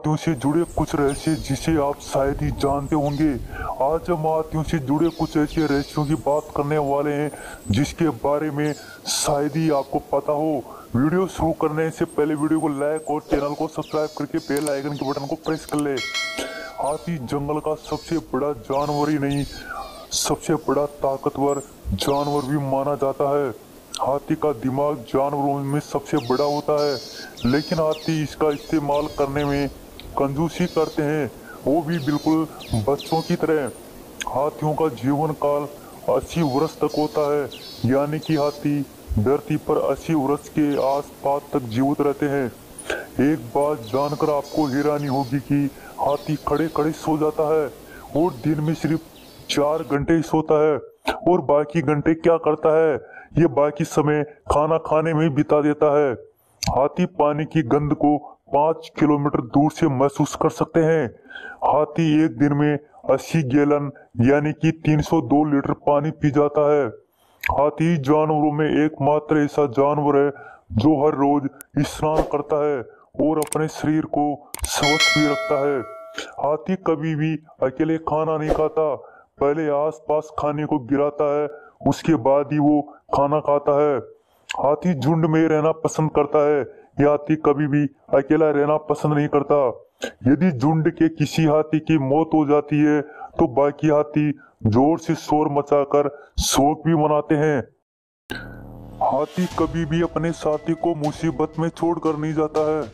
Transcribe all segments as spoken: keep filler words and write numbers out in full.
हाथियों से जुड़े कुछ रहस्य जिसे आप शायद ही जानते होंगे। आज हम हाथियों से जुड़े कुछ ऐसे रहस्यों की बात करने वाले हैं जिसके बारे में शायद ही आपको पता हो। वीडियो शुरू करने से पहले वीडियो को लाइक और चैनल को सब्सक्राइब करके बेल आइकन के बटन को प्रेस कर ले। हाथी जंगल का सबसे बड़ा जानवर ही नहीं, सबसे बड़ा ताकतवर जानवर भी माना जाता है। हाथी का दिमाग जानवरों में सबसे बड़ा होता है, लेकिन हाथी इसका इस्तेमाल करने में कंजूसी करते हैं, वो भी बिल्कुल बच्चों की तरह। हाथियों का जीवन काल अस्सी वर्ष तक होता है, यानी कि हाथी धरती पर अस्सी वर्ष के आसपास तक जीवित रहते हैं। एक बात जानकर आपको हैरानी होगी कि हाथी खड़े खड़े सो जाता है और दिन में सिर्फ चार घंटे ही सोता है, और बाकी घंटे क्या करता है, ये बाकी समय खाना खाने में बिता देता है। हाथी पानी की गंध को पाँच किलोमीटर दूर से महसूस कर सकते हैं। हाथी एक दिन में अस्सी गैलन यानी कि तीन सौ दो लीटर पानी पी जाता है। हाथी जानवरों में एकमात्र ऐसा जानवर है जो हर रोज स्नान करता है और अपने शरीर को स्वच्छ भी रखता है। हाथी कभी भी अकेले खाना नहीं खाता, पहले आसपास खाने को गिराता है, उसके बाद ही वो खाना खाता है। हाथी झुंड में रहना पसंद करता है, यह हाथी कभी भी अकेला रहना पसंद नहीं करता। यदि झुंड के किसी हाथी की मौत हो जाती है तो बाकी हाथी जोर से शोर मचाकर शोक भी मनाते हैं। हाथी कभी भी अपने साथी को मुसीबत में छोड़कर नहीं जाता है,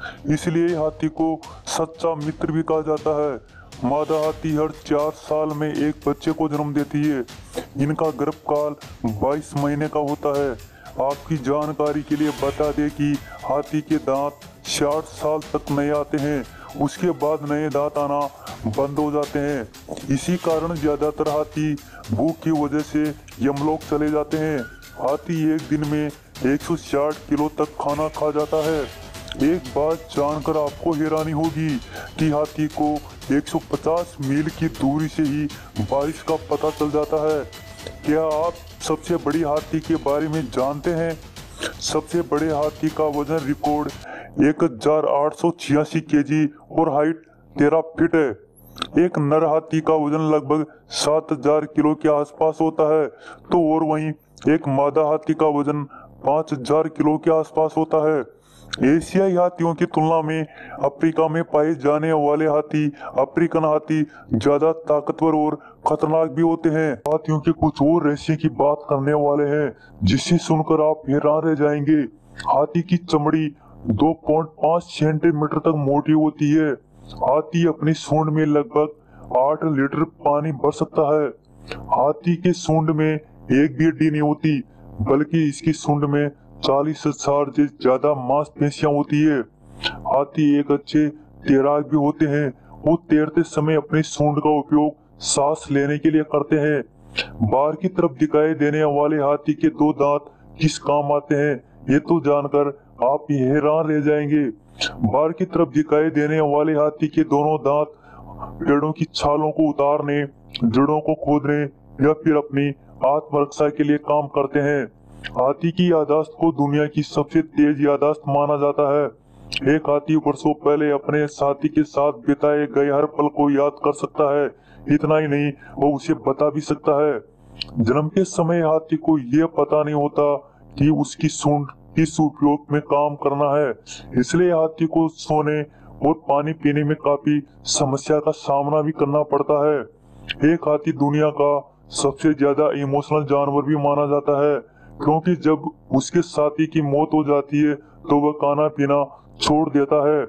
इसलिए हाथी को सच्चा मित्र भी कहा जाता है। मादा हाथी हर चार साल में एक बच्चे को जन्म देती है। इनका गर्भकाल बाईस महीने का होता है। आपकी जानकारी के लिए बता दें कि हाथी के दांत साठ साल तक नए आते हैं, उसके बाद नए दांत आना बंद हो जाते हैं। इसी कारण ज्यादातर हाथी भूख की वजह से यमलोक चले जाते हैं। हाथी एक दिन में एक सौ साठ किलो तक खाना खा जाता है। एक बात जानकर आपको हैरानी होगी कि हाथी को एक सौ पचास मील की दूरी से ही बारिश का पता चल जाता है। क्या आप सबसे बड़ी हाथी के बारे में जानते हैं? सबसे बड़े हाथी का वजन रिकॉर्ड एक हजार आठ सौ छियासी के जी और हाइट तेरह फीट है। एक नर हाथी का वजन लगभग सात हजार किलो के आसपास होता है, तो और वहीं एक मादा हाथी का वजन पाँच हजार किलो के आसपास होता है। एशियाई हाथियों की तुलना में अफ्रीका में पाए जाने वाले हाथी अफ्रीकन हाथी ज्यादा ताकतवर और खतरनाक भी होते हैं। हाथियों के कुछ और रहस्य की बात करने वाले हैं जिसे सुनकर आप हैरान रह जाएंगे। हाथी की चमड़ी दो पॉइंट पाँच सेंटीमीटर तक मोटी होती है। हाथी अपनी सूंड में लगभग आठ लीटर पानी भर सकता है। हाथी के सूंड में एक भी हड्डी नहीं होती, बल्कि इसकी सूंड में चालीस हजार से ज्यादा मांसपेशियां होती है। हाथी एक अच्छे तैराक भी होते हैं। वो तैरते समय अपनी सूंड का उपयोग सांस लेने के लिए करते हैं। बाहर की तरफ दिखाई देने वाले हाथी के दो दांत किस काम आते हैं, ये तो जानकर आप हैरान रह जाएंगे। बाहर की तरफ दिखाई देने वाले हाथी के दोनों दांत पेड़ों की छालों को उतारने, जड़ों को खोदने या फिर अपनी आत्मरक्षा के लिए काम करते हैं। हाथी की यादाश्त को दुनिया की सबसे तेज यादाश्त माना जाता है। एक हाथी वर्षों पहले अपने साथी के साथ बिताए गए हर पल को याद कर सकता है। इतना ही नहीं, वो उसे बता भी सकता है। जन्म के समय हाथी को यह पता नहीं होता कि उसकी सूंड किस उपयोग में काम करना है, इसलिए हाथी को सोने और पानी पीने में काफी समस्या का सामना भी करना पड़ता है। एक हाथी दुनिया का सबसे ज्यादा इमोशनल जानवर भी माना जाता है, क्योंकि जब उसके साथी की मौत हो जाती है तो वह खाना पीना छोड़ देता है।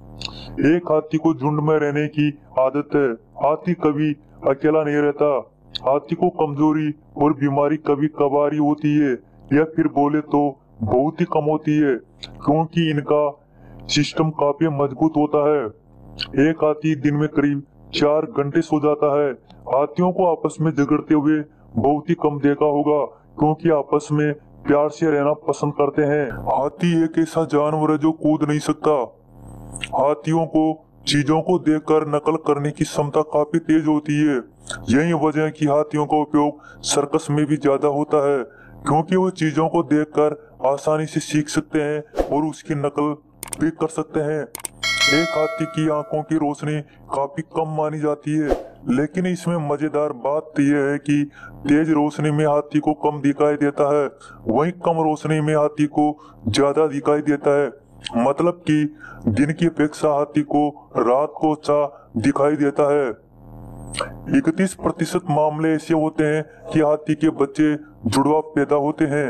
एक हाथी को झुंड में रहने की आदत है। हाथी कभी अकेला नहीं रहता। हाथी को कमजोरी और बीमारी कभी कभार ही होती है, या फिर बोले तो बहुत ही कम होती है, क्योंकि इनका सिस्टम काफी मजबूत होता है। एक हाथी दिन में करीब चार घंटे सो जाता है। हाथियों को आपस में झगड़ते हुए बहुत ही कम देखा होगा, क्योंकि आपस में प्यार से रहना पसंद करते हैं। हाथी एक ऐसा जानवर है जो कूद नहीं सकता। हाथियों को चीजों को देखकर नकल करने की क्षमता काफी तेज होती है। यही वजह है कि हाथियों का उपयोग सर्कस में भी ज्यादा होता है, क्योंकि वो चीजों को देखकर आसानी से सीख सकते हैं और उसकी नकल भी कर सकते हैं। एक हाथी की आंखों की रोशनी काफी कम मानी जाती है, लेकिन इसमें मजेदार बात यह है कि तेज रोशनी में हाथी को कम दिखाई देता है, वहीं कम रोशनी में हाथी को ज्यादा दिखाई देता है। मतलब कि दिन की अपेक्षा हाथी को रात को अच्छा दिखाई देता है। इकतीस प्रतिशत मामले ऐसे होते हैं कि हाथी के बच्चे जुड़वा पैदा होते हैं।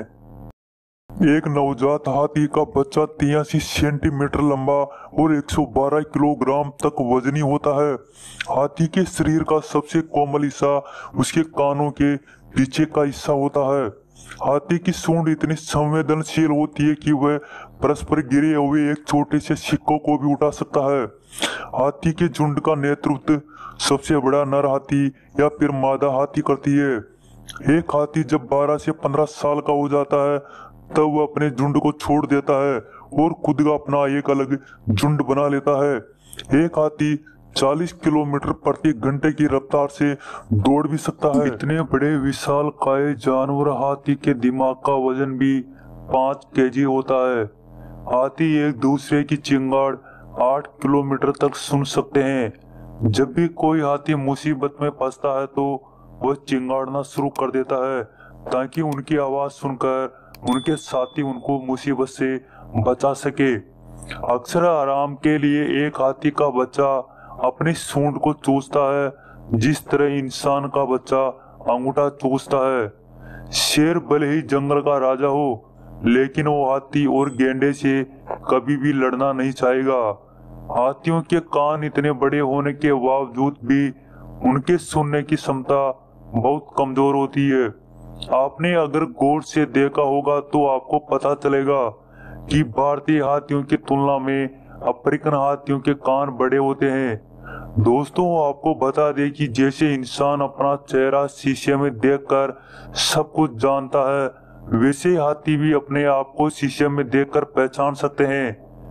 एक नवजात हाथी का बच्चा तिरासी सेंटीमीटर लंबा और एक सौ बारह किलोग्राम तक वजनी होता है। हाथी के शरीर का सबसे कोमल हिस्सा उसके कानों के पीछे का हिस्सा होता है। हाथी की सूंड इतनी संवेदनशील होती है कि वह परस्पर गिरे हुए एक छोटे से सिक्कों को भी उठा सकता है। हाथी के झुंड का नेतृत्व सबसे बड़ा नर हाथी या फिर मादा हाथी करती है। एक हाथी जब बारह से पंद्रह साल का हो जाता है तब वह अपने झुंड को छोड़ देता है और खुद का अपना एक अलग झुंड बना लेता है। एक हाथी चालीस किलोमीटर प्रति घंटे की रफ्तार से दौड़ भी सकता है। इतने बड़े विशाल काय जानवर हाथी के दिमाग का वजन भी पाँच केजी होता है। हाथी एक दूसरे की चिंगाड़ आठ किलोमीटर तक सुन सकते हैं। जब भी कोई हाथी मुसीबत में फंसता है तो वह चिंगाड़ना शुरू कर देता है ताकि उनकी आवाज सुनकर उनके साथी उनको मुसीबत से बचा सके। अक्सर आराम के लिए एक हाथी का बच्चा अपनी सूंड को चूसता है जिस तरह इंसान का बच्चा अंगूठा चूसता है। शेर भले ही जंगल का राजा हो, लेकिन वो हाथी और गेंडे से कभी भी लड़ना नहीं चाहेगा। हाथियों के कान इतने बड़े होने के बावजूद भी उनके सुनने की क्षमता बहुत कमजोर होती है। आपने अगर गौर से देखा होगा तो आपको पता चलेगा कि भारतीय हाथियों की तुलना में अफ्रीकन हाथियों के कान बड़े होते हैं। दोस्तों, आपको बता दें कि जैसे इंसान अपना चेहरा शीशे में देखकर सब कुछ जानता है, वैसे हाथी भी अपने आप को शीशे में देखकर पहचान सकते हैं।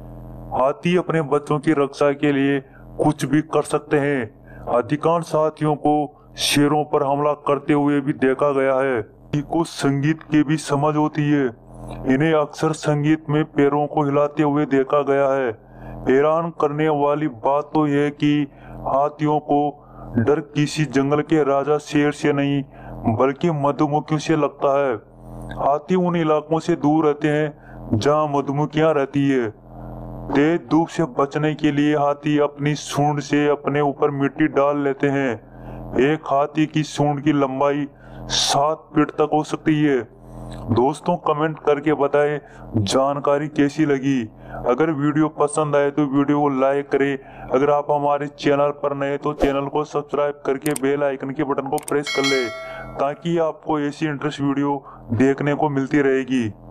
हाथी अपने बच्चों की रक्षा के लिए कुछ भी कर सकते हैं। अधिकांश हाथियों को शेरों पर हमला करते हुए भी देखा गया है। को संगीत की भी समझ होती है। इन्हें अक्सर संगीत में पैरों को हिलाते हुए देखा गया है। हैरान करने वाली बात तो यह है कि हाथियों को डर किसी जंगल के राजा शेर से नहीं बल्कि मधुमक्खियों से लगता है। हाथी उन इलाकों से दूर रहते हैं जहां मधुमक्खियां रहती है। तेज धूप से बचने के लिए हाथी अपनी सूंड से अपने ऊपर मिट्टी डाल लेते हैं। एक हाथी की सूंड की लंबाई सात फीट तक हो सकती है। दोस्तों, कमेंट करके बताएं जानकारी कैसी लगी। अगर वीडियो पसंद आए तो वीडियो को लाइक करें। अगर आप हमारे चैनल पर नए तो चैनल को सब्सक्राइब करके बेल आइकन के बटन को प्रेस कर ले ताकि आपको ऐसी इंटरेस्ट वीडियो देखने को मिलती रहेगी।